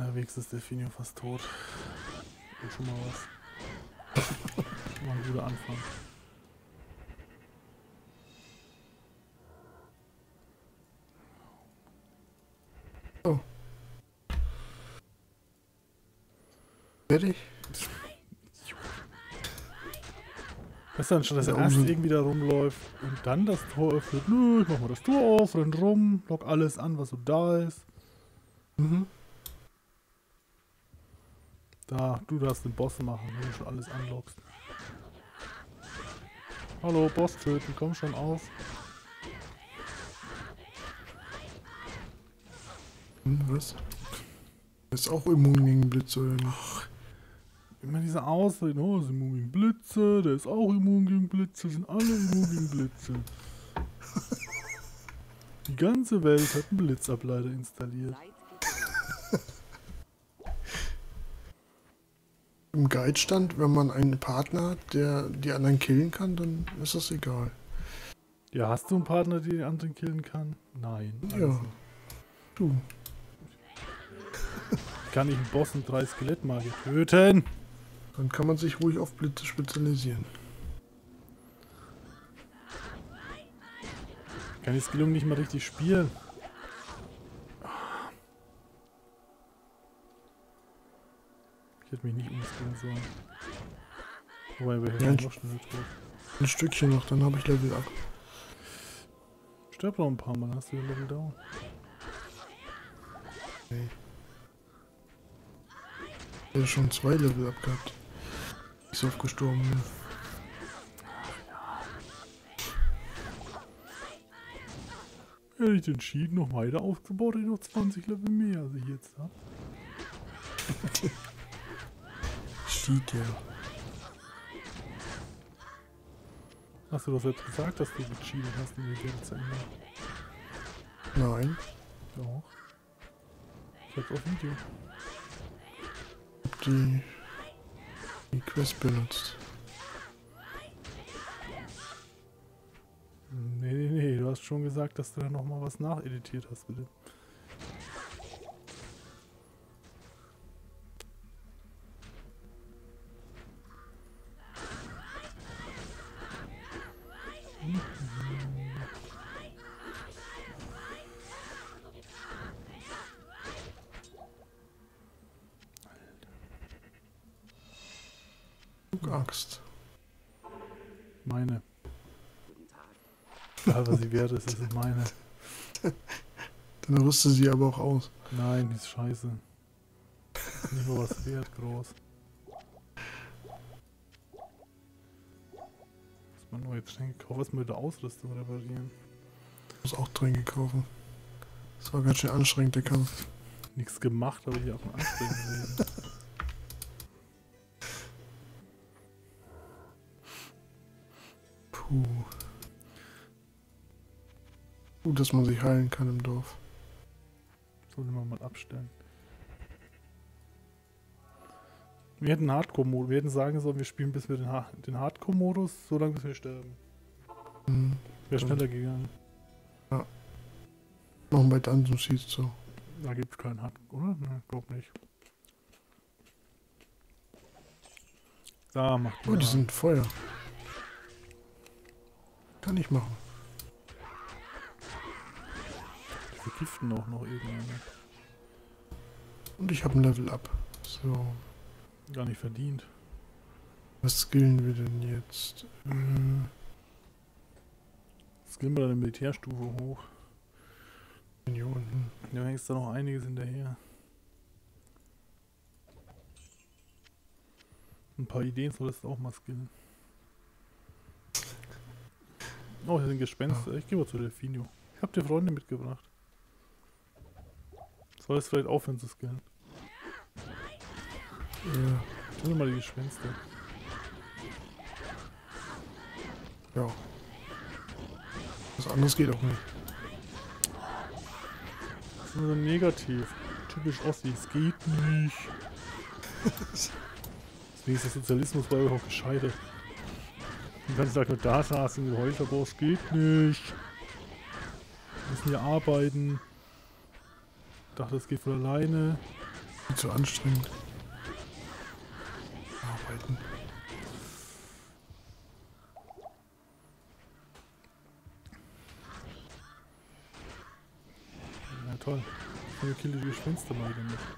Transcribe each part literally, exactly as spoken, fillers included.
Ja, wenigstens ist Delfinio fast tot. Und schon mal was. Schon mal ein guter Anfang. Oh. Fertig? Weißt du, anstatt dass er Ja, erst umso- irgendwie da rumläuft und dann das Tor öffnet. Nö, ich mach mal das Tor auf, renn rum, lock alles an, was so da ist. Mhm. Da, du darfst den Boss machen, wenn du schon alles anlockst. Hallo, Boss töten, komm schon auf. Hm, was? Ist auch immun gegen Blitze oder nicht? Immer diese Ausreden, oh, ist immun gegen Blitze, der ist auch immun gegen Blitze, sind alle immun gegen Blitze. Die ganze Welt hat einen Blitzableiter installiert. Im Guide stand, wenn man einen Partner hat, der die anderen killen kann, dann ist das egal. Ja, hast du einen Partner, der den anderen killen kann? Nein. Ja. Also, Du. kann ich einen Boss und drei Skelettmagier töten? Dann kann man sich ruhig auf Blitze spezialisieren. Kann die Skillung nicht mal richtig spielen? Ich hätte mich nicht umskillen sollen. Wobei, wir Ja, hätten noch schneller tot. Ein Stückchen noch, dann habe ich Level up. Stirb noch ein paar Mal, hast du den Level down. Nee. Ich hätte schon zwei Level up gehabt. Ich so oft gestorben bin. Hätte ich entschieden, noch weiter aufgebaut, hätte ich noch zwanzig Level mehr, als ich jetzt habe. Steht ja. Hast du doch selbst gesagt, dass du entschieden hast, in die Welt zu ändern? Nein. Doch. Ich hab's auf Video. Ich hab die, die Quest benutzt. Nee, nee, nee, du hast schon gesagt, dass du da nochmal was nacheditiert hast, bitte. Axt. Meine. Ja, was sie wert ist, das ist meine. Dann rüste sie aber auch aus. Nein, die ist scheiße. Ist nicht mal was wert, groß. Muss man neue Tränke kaufen, was mit der Ausrüstung reparieren. Ich muss auch Tränke kaufen. Das war ganz schön anstrengend, der Kampf. Nichts gemacht, aber hier auch ein anstrengend gewesen. Puh. Gut, dass man sich heilen kann im Dorf. Sollte man mal abstellen. Wir hätten Hardcore-Modus. Wir hätten sagen sollen, wir spielen bis wir den, ha den Hardcore-Modus, so lange bis wir sterben. Mhm. Wäre schneller gegangen. Machen bei Dungeon Seeds so. Da gibt es keinen Hardcore, oder? Ne, glaub nicht. Da macht Oh, die sind Feuer. Kann ich machen. Die vergiften auch noch irgendwann. Und ich habe ein Level up. So. Gar nicht verdient. Was skillen wir denn jetzt? Äh, Jetzt gehen wir deine Militärstufe hoch. hier unten. Da hängst da noch einiges hinterher. Ein paar Ideen solltest du auch mal skillen. Oh, hier sind Gespenster. Ich gehe mal zu Delfinio. Ich hab dir Freunde mitgebracht. Solltest vielleicht aufhören zu skillen. Ja. Nimm mal die Gespenster. Ja. Was anderes geht auch nicht. Das ist nur so negativ. Typisch Ossi. Es geht nicht. Deswegen ist der Sozialismus bei euch auch gescheitert. Den ganzen Tag nur da saßen und geheult, aber es geht nicht. Wir müssen hier arbeiten. Ich dachte, das geht von alleine. Viel zu anstrengend. Arbeiten. Ja toll. Ich kill die Gespenster mal wieder nicht.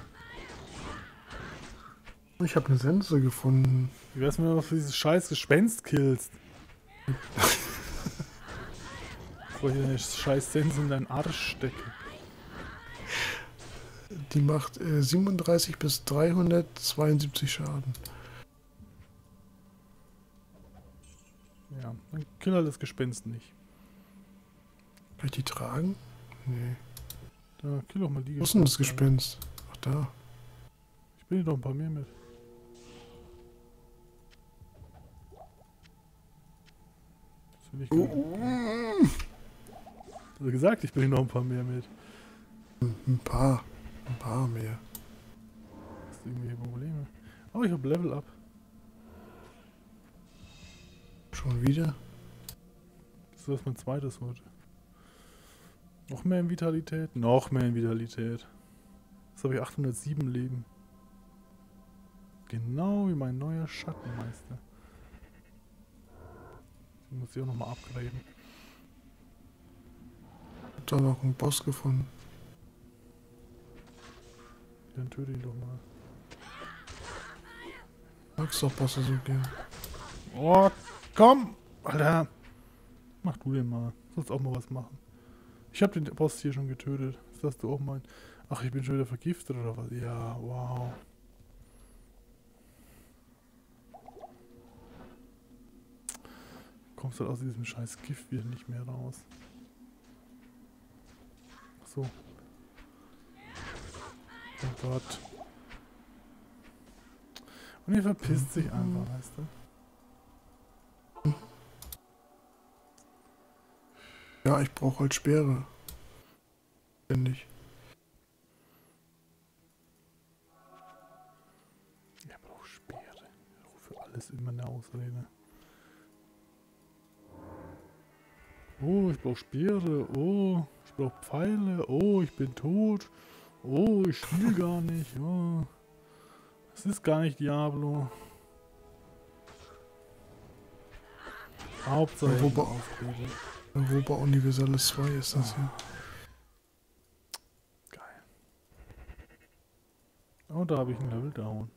Ich habe eine Sense gefunden. Wie wär's, wenn du noch für dieses scheiß Gespenst killst? Bevor ich eine scheiß Sense in deinen Arsch stecke. Die macht äh, siebenunddreißig bis dreihundertzweiundsiebzig Schaden. Ja, dann kill halt das Gespenst nicht. Kann ich die tragen? Nee. Da, kill doch mal die Wo ist denn das Gespenst? Ach, da. Ich bringe doch ein paar mehr mit. Das will ich gar nicht. Ich habe gesagt, ich bringe noch ein paar mehr mit. Ein paar. Ein paar mehr. Hast du irgendwelche Probleme? Oh, ich habe Level Up. Schon wieder? Das ist mein zweites heute. Noch mehr in Vitalität? Noch mehr in Vitalität. Jetzt habe ich achthundertsieben Leben. Genau wie mein neuer Schattenmeister. Den muss ich auch nochmal upgraden. Hab da noch einen Boss gefunden. Dann töte ihn doch mal. Magst doch Bosse so gern. Oh, komm! Alter! Mach du den mal. Sollst auch mal was machen. Ich habe den Boss hier schon getötet. Das darfst du auch meinen. Ach, ich bin schon wieder vergiftet oder was? Ja, wow. Kommst halt aus diesem scheiß Gift wieder nicht mehr raus. Ach so. Oh Gott. Und er verpisst sich einfach, weißt du? Ja, ich brauche halt Speere. Ständig. Er braucht Speere. Für alles immer eine Ausrede. Oh, ich brauche Speere. Oh, ich brauche Pfeile. Oh, ich bin tot. Oh, ich spiele gar nicht. Oh, das ist gar nicht Diablo. Hauptsache Europa, Ausrede. Europa Universalis zwei ist das hier. Geil. Oh, da habe ich ein Level down.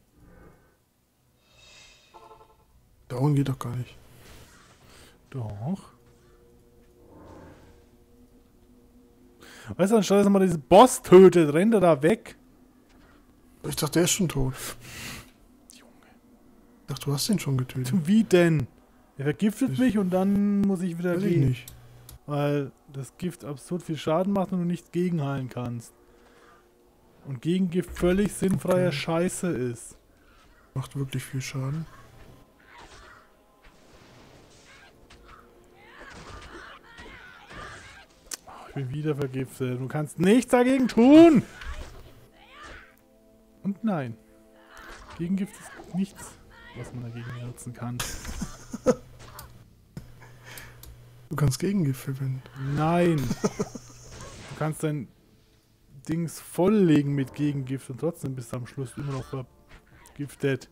Down geht doch gar nicht. Doch. Weißt du, anstatt dass man diesen Boss tötet, rennt er da weg. Ich dachte, der ist schon tot. Junge. Ich dachte, du hast den schon getötet. Wie denn? Er vergiftet ich mich und dann muss ich wieder Weiß ich gehen. nicht. Weil das Gift absurd viel Schaden macht und du nicht gegenheilen kannst. Und Gegengift völlig sinnfreier Okay. Scheiße ist. Macht wirklich viel Schaden. Ich bin wieder vergiftet. Du kannst nichts dagegen tun! Und nein. Gegengift ist nichts, was man dagegen nutzen kann. Du kannst Gegengift verwenden. Nein! Du kannst dein Dings volllegen mit Gegengift und trotzdem bist du am Schluss immer noch vergiftet.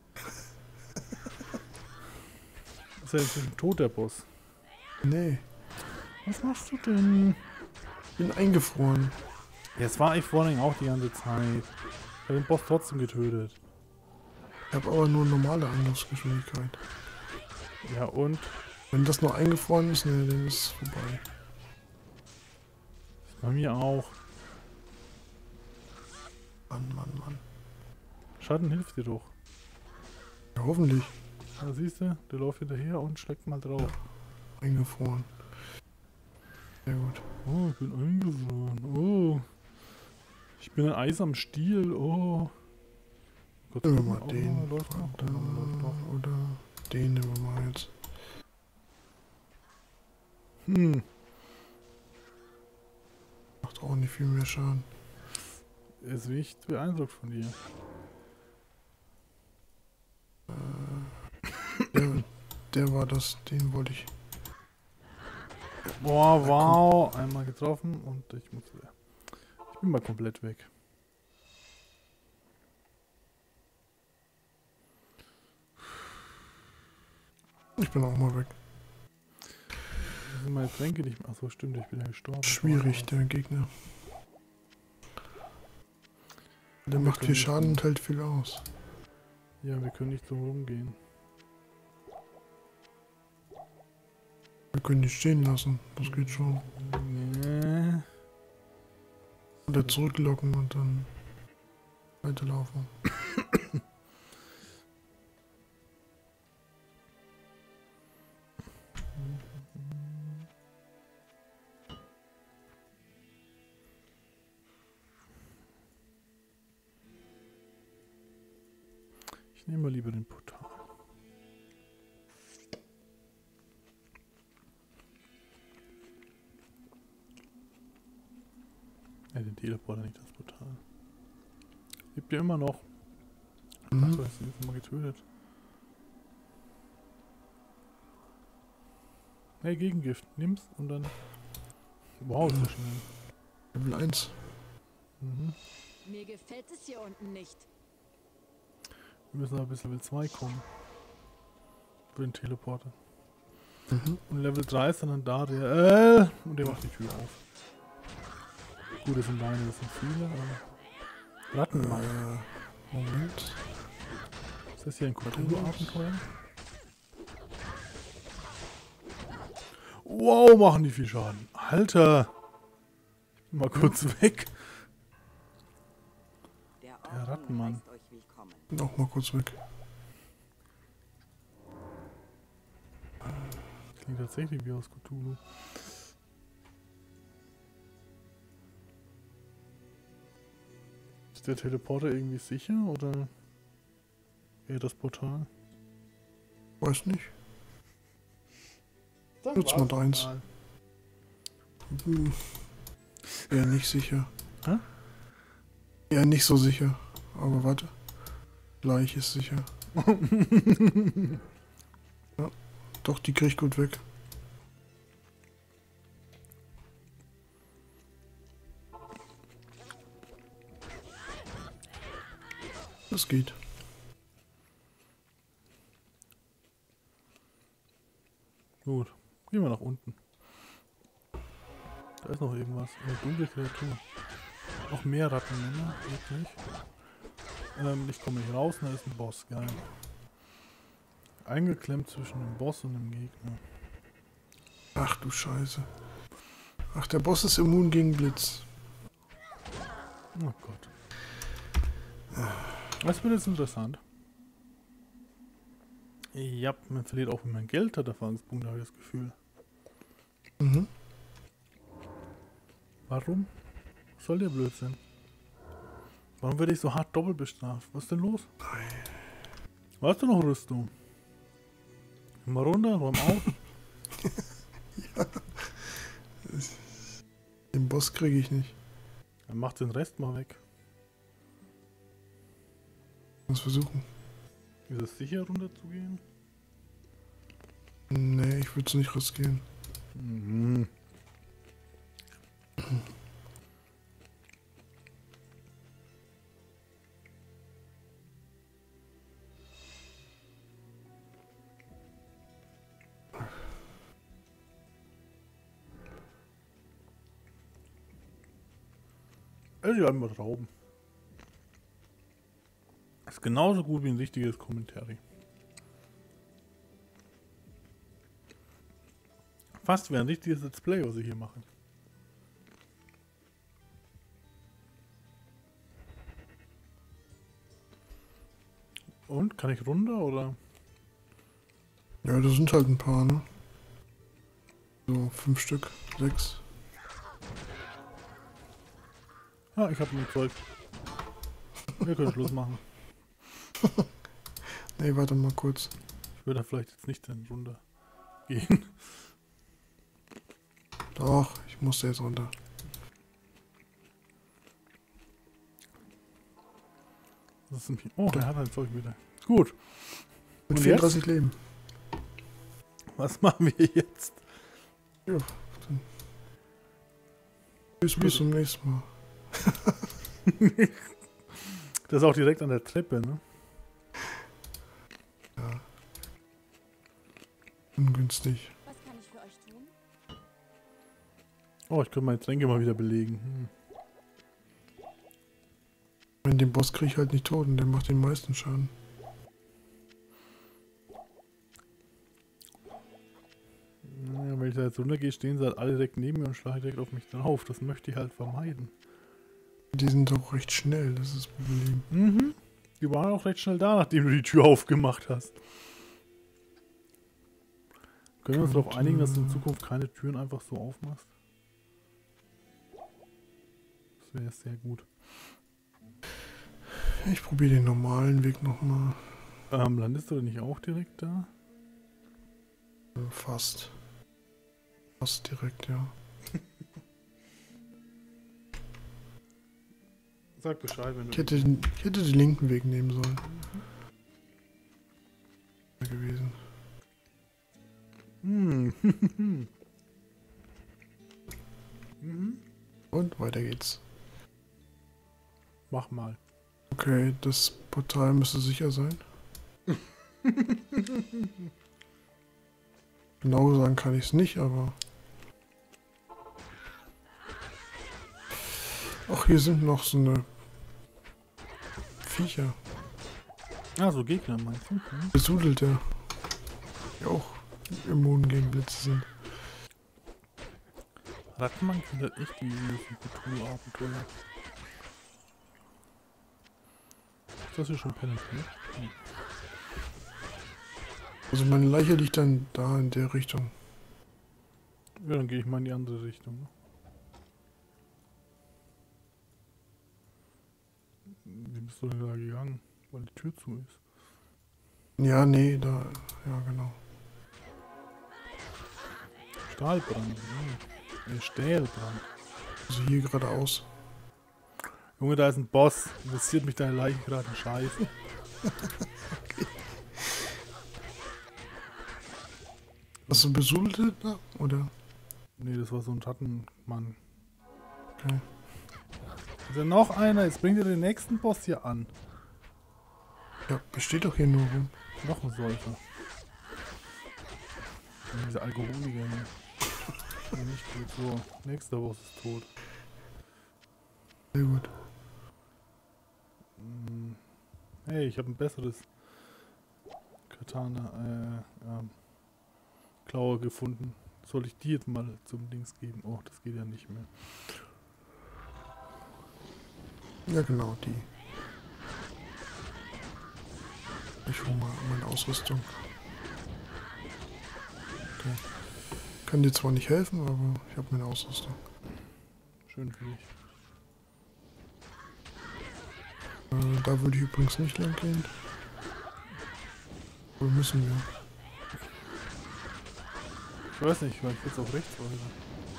Das ist ja inzwischen tot, der Boss. Nee. Was machst du denn? Ich bin eingefroren. Jetzt war ich vorhin auch die ganze Zeit. Ich habe den Boss trotzdem getötet. Ich habe aber nur normale Angriffsgeschwindigkeit. Ja und? Wenn das noch eingefroren ist, ne, dann ist es vorbei. Bei mir auch. Mann, Mann, Mann. Schatten hilft dir doch. Ja, hoffentlich. Da siehst du, der läuft hinterher und schlägt mal drauf. Eingefroren. Sehr gut. Oh, ich bin eingefroren. Oh. Ich bin ein Eis am Stiel. Oh. Gott, Nehmen wir mal oh, den. läuft noch. Oder, Oh, läuft noch. oder den nehmen wir mal jetzt. Hm. Macht auch nicht viel mehr Schaden. Ist echt beeindruckt von dir. Der, der war das, den wollte ich. Boah, wow. Einmal getroffen und ich muss wieder. Ich bin mal komplett weg. Ich bin auch mal weg. Das sind meine Tränke nicht mehr. Achso, stimmt, ich bin ja gestorben. Schwierig, der Gegner. Der Wir macht können viel nicht Schaden so- und hält viel aus. Ja, wir können nicht so rumgehen. Wir können die stehen lassen. Das geht schon. Nee. Oder zurücklocken und dann weiterlaufen. Ich nehme mal lieber den Portal. Ja, den Teleporter, nicht das Portal. Lebt ja immer noch. Mhm. Achso, ist jetzt mal getötet. Hey, Gegengift. Nimm's und dann... Wow, ist das schnell. Level eins. Mhm. Mir gefällt es hier unten nicht. Wir müssen aber bis Level zwei kommen. Für den Teleporter. Mhm. Und Level drei ist dann da der... Äh, und der macht die Tür auf. Gut, das sind deine, das sind viele, aber... Rattenmann. Äh, Moment. Ist das hier ein Cthulhu-Abenteuer? Wow, machen die viel Schaden. Alter! Ich bin mal kurz weg. Der Der Rattenmann. heißt euch willkommen. Bin auch mal kurz weg. Das klingt tatsächlich wie aus Cthulhu. Ist der Teleporter irgendwie sicher oder eher das Portal? Weiß nicht. Dann Nutz mal war's deins. mal. Hm. Eher nicht sicher. Hä? Eher nicht so sicher. Aber warte. Gleich ist sicher. Ja. Doch, die krieg ich gut weg. Das geht. Gut, gehen wir nach unten. Da ist noch irgendwas. Eine dunkle Kreatur. Noch mehr Rattenmänner, wirklich. Ähm, ich komme nicht raus, da ist ein Boss, geil. Eingeklemmt zwischen dem Boss und dem Gegner. Ach du Scheiße. Ach, der Boss ist immun gegen Blitz. Oh Gott. Das wird jetzt interessant. Ja, man verliert auch, wenn man Geld hat, Erfahrungspunkte, habe ich das Gefühl. Mhm. Warum? Was soll der Blödsinn? Warum werde ich so hart doppelt bestraft? Was ist denn los? Hast du noch Rüstung? Mal runter, räum auf. Den Boss kriege ich nicht. Dann macht den Rest mal weg. Muss versuchen. Ist es sicher runterzugehen? Nee, ich würde es nicht riskieren. Mhm. Also einfach mal Trauben. Ist genauso gut wie ein richtiges Kommentar. Fast wie ein richtiges Let's Play, was ich hier mache. Und? Kann ich runter oder? Ja, das sind halt ein paar, ne? So, fünf Stück, sechs. Ah, ich habe ein Zeug. Wir können Schluss machen. Nee, warte mal kurz. Ich würde da vielleicht jetzt nicht dann runter gehen. Doch, ich musste jetzt runter. Das ist ein oh, der hat ein Zeug wieder. Gut. Mit Und vierunddreißig Leben. Was machen wir jetzt? Ja, dann. Tschüss, bis zum nächsten Mal. Das ist auch direkt an der Treppe, ne? Ja. ungünstig. Was kann ich für euch tun? Oh, ich könnte meine Tränke mal wieder belegen. Hm. Wenn den Boss krieg ich halt nicht tot und der macht den meisten Schaden. Naja, wenn ich da jetzt runtergehe, stehen sie halt alle direkt neben mir und schlagen direkt auf mich drauf. Das möchte ich halt vermeiden. Die sind doch recht schnell, das ist das Problem. Mhm. Die waren auch recht schnell da, nachdem du die Tür aufgemacht hast. Können wir uns darauf einigen, dass du in Zukunft keine Türen einfach so aufmachst? Das wäre sehr gut. Ich probiere den normalen Weg nochmal. Ähm, landest du denn nicht auch direkt da? Fast. Fast direkt, ja. Sag Bescheid, wenn du... Ich hätte, den, ich hätte den linken Weg nehmen sollen. Mhm. Gewesen. Hm. mhm. Und weiter geht's. Mach mal. Okay, das Portal müsste sicher sein. Genau sagen kann ich es nicht, aber... Ach, hier sind noch so eine Viecher. Ah, so Gegner meinst du? Hm? Besudelte. Die auch immun gegen Blitze sind. Rattenmann kennt halt echt die Cthulhu-Abenteuer. Ist das hier schon penetriert? Hm. Also meine Leiche liegt dann da in der Richtung. Ja, dann gehe ich mal in die andere Richtung. Ne? Wie bist du denn da gegangen? Weil die Tür zu ist. Ja, nee, da... Ja, genau. Stahlbrand. Ja. Äh, Stählbrand. Also hier geradeaus. Junge, da ist ein Boss. Interessiert mich deine Leiche gerade ein Scheiß. Okay. Hast du besudelte da? Oder? Nee, das war so ein Schattenmann. Okay. Ist ja noch einer. Jetzt bringt er den nächsten Boss hier an. Ja, besteht doch hier nur rum. Noch ein Säufer. Diese Alkoholiker hier. Ja, nicht gut. So, nächster Boss ist tot. Sehr gut. Hm. Hey, ich habe ein besseres Katana, äh, ähm, Klaue gefunden. Soll ich die jetzt mal zum Dings geben? Oh, das geht ja nicht mehr. Ja, genau, die. Ich hole mal meine Ausrüstung. Okay. Kann dir zwar nicht helfen, aber ich habe meine Ausrüstung. Schön für dich. Äh, da würde ich übrigens nicht lang gehen. Wo müssen wir? Ich weiß nicht, weil ich jetzt auf rechts weiter.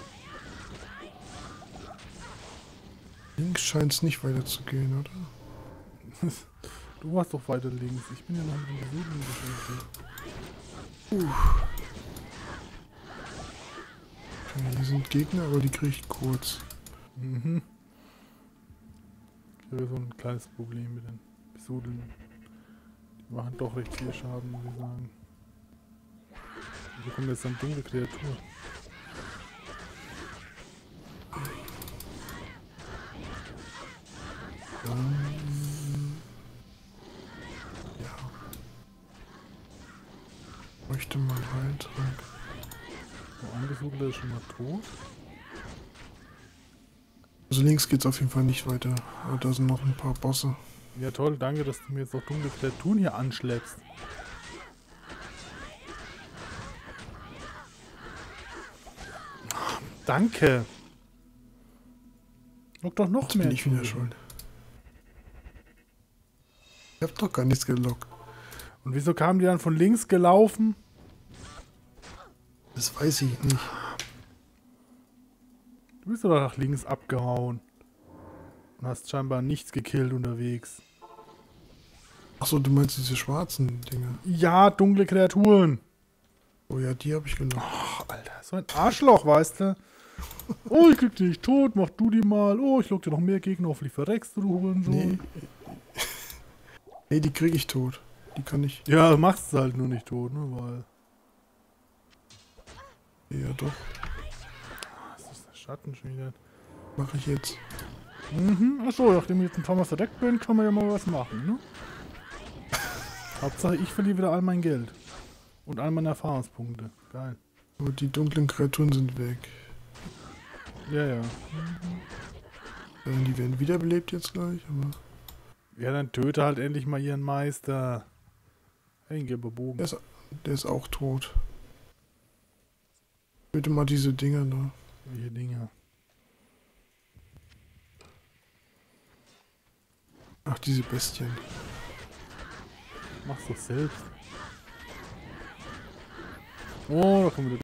Links scheint es nicht weiter zu gehen, oder? Du warst doch weiter links. Ich bin ja noch mit dem Süden beschäftigt. Uff. Okay, hier sind Gegner, aber die kriege ich kurz. Mhm. Ich habe so ein kleines Problem mit den Besudeln. Die machen doch recht viel Schaden, muss ich sagen. Hier kommt jetzt eine dunkle Kreatur. Ähm, ja. Möchte mal Heiltrank. So, ein Besudeler ist schon mal tot. Also links geht's auf jeden Fall nicht weiter. Aber da sind noch ein paar Bosse. Ja toll, danke, dass du mir jetzt noch dunkle Kreaturen hier anschleppst. Danke. Lock doch noch Jetzt mehr. bin ich wieder zu. schuld. Ich hab doch gar nichts gelockt. Und wieso kamen die dann von links gelaufen? Das weiß ich nicht. Du bist doch nach links abgehauen. Und hast scheinbar nichts gekillt unterwegs. Achso, du meinst diese schwarzen Dinger. Ja, dunkle Kreaturen. Oh ja, die habe ich gelockt. Ach, Alter, so ein Arschloch, weißt du? Oh, ich krieg dich tot, mach du die mal. Oh, ich lock dir noch mehr Gegner, hoffentlich verreckst du, du Hurensohn. Nee. Nee, die kriege ich tot. Die kann ich. Ja, machst du halt nur nicht tot, ne, weil... Ja, doch. Ah, das ist der Schatten schon wieder. Mache ich jetzt. Mhm, achso, nachdem ich jetzt ein paar Mal verdeckt bin, kann man ja mal was machen, ne? Hauptsache, ich verliere wieder all mein Geld. Und all meine Erfahrungspunkte. Geil. Aber die dunklen Kreaturen sind weg. Ja, ja. Ja, die werden wiederbelebt jetzt gleich, aber. Ja, dann töte halt endlich mal ihren Meister. Hey, ein gelber Bogen. Der ist, der ist auch tot. Bitte mal diese Dinger da. Welche Dinger? Ach, diese Bestien. Mach's doch selbst. Oh, da kommen wieder